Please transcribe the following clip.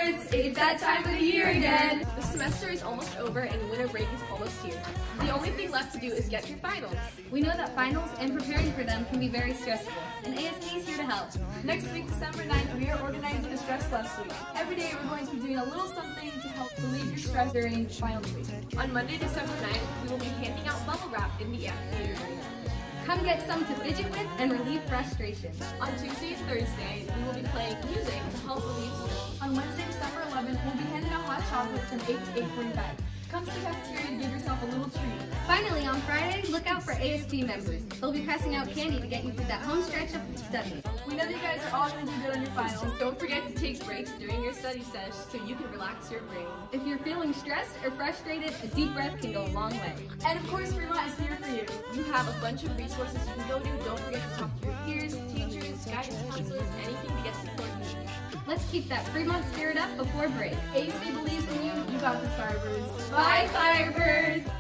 Firebirds! It's that time of the year again! The semester is almost over and winter break is almost here. The only thing left to do is get through finals. We know that finals and preparing for them can be very stressful, and ASP is here to help. Next week, December 9th, we are organizing a Stress Less Week. Every day we're going to be doing a little something to help relieve your stress during finals week. On Monday, December 9th, we will be handing out bubble wrap in the amphitheater. Come get some to fidget with and relieve frustration. On Tuesday and Thursday, we will be playing music to help relieve stress. On Wednesday, December 11th, we'll be handing out hot chocolate from 8 to 8:45. Come to the cafeteria to give yourself a little treat. Finally, on Friday, look out for ASP members. They'll be passing out candy to get you through that home stretch of study. We know that you guys are all going to do good on your finals. Don't forget to take breaks during your study sesh so you can relax your brain. If you're feeling stressed or frustrated, a deep breath can go a long way. And of course, Fremont is here for you. You have a bunch of resources you can go to. Don't forget to talk to your peers, teachers, guidance counselors, anything to get support you need. Let's keep that Fremont spirit up before break. ASP believes in you. You got this, Firebirds. Bye, Firebirds!